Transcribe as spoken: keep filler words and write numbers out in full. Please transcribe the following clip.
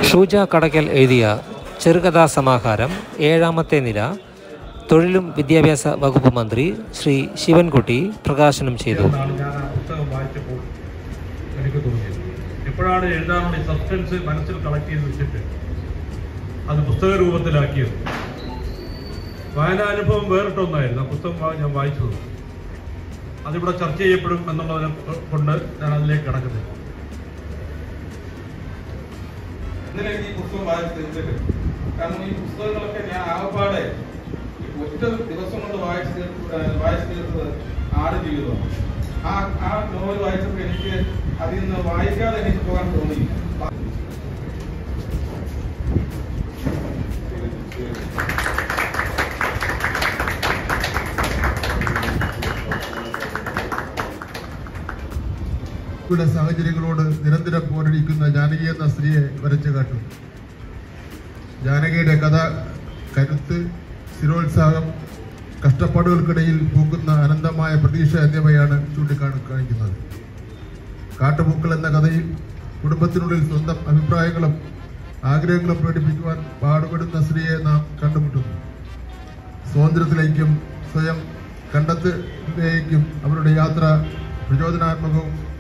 ഷൂജ കടക്കൽ എഴുതിയ ചെറുകഥാ സമാഹാരം ഏഴാമത്തെ നില തൊഴിലും വിദ്യാഭ്യാസ വകുപ്പ് മന്ത്രി ശ്രീ ശിവൻകുട്ടി പ്രകാശനം ചെയ്തു. എനിക്ക് തോന്നിയത് എപ്പോഴാണ് എഴുതാനുള്ള ഈ സബ്സ്റ്റൻസ് മനസ്സിൽ കളക്ട് ചെയ്ത് വെച്ചിട്ട് അത് പുസ്തക രൂപത്തിലാക്കിയത്. വായനാനുഭവം വേറിട്ടൊന്നായിരുന്നു. ആ പുസ്തകം ഞാൻ വായിച്ചത് അതിവിടെ ചർച്ച ചെയ്യപ്പെടും എന്നുള്ളതിനെ കൊണ്ട് ഞാൻ അതിലേക്ക് കിടക്കുന്നത്. ഇന്നലെ ഈ പുസ്തകം വായിച്ച് തീർത്തിട്ട്, കാരണം ഈ പുസ്തകങ്ങളൊക്കെ ഞാൻ ആകപ്പാടെ ഒറ്റ ദിവസം കൊണ്ട് വായിച്ച് തീർത്ത് വായിച്ച് തീർത്തത് ആടുജീവിതമാണ്. ആ ആ നോവൽ വായിച്ചപ്പോൾ എനിക്ക് അതിൽ നിന്ന് വായിക്കാതെ എനിക്ക് പോകാൻ തോന്നിയില്ല. യുടെ സാഹചര്യങ്ങളോട് നിരന്തരം പോരടിക്കുന്ന ജാനകി എന്ന സ്ത്രീയെ വരച്ചു കാട്ടും. ജാനകിയുടെ കഥ, കരുത്ത്, സ്ഥിരോത്സാഹം, കഷ്ടപ്പാടുകൾക്കിടയിൽ പൂക്കുന്ന അനന്തമായ പ്രതീക്ഷ എന്നിവയാണ് ചൂണ്ടിക്കാണി കാണിക്കുന്നത്. കാട്ടുപൂക്കൾ എന്ന കഥയിൽ കുടുംബത്തിനുള്ളിൽ സ്വന്തം അഭിപ്രായങ്ങളും ആഗ്രഹങ്ങളും പ്രകടിപ്പിക്കുവാൻ പാടുപെടുന്ന സ്ത്രീയെ നാം കണ്ടുമുട്ടുന്നു. സ്വാതന്ത്ര്യത്തിലേക്കും സ്വയം കണ്ടെത്തലിലേക്കും അവരുടെ യാത്ര പ്രചോദനാത്മകവും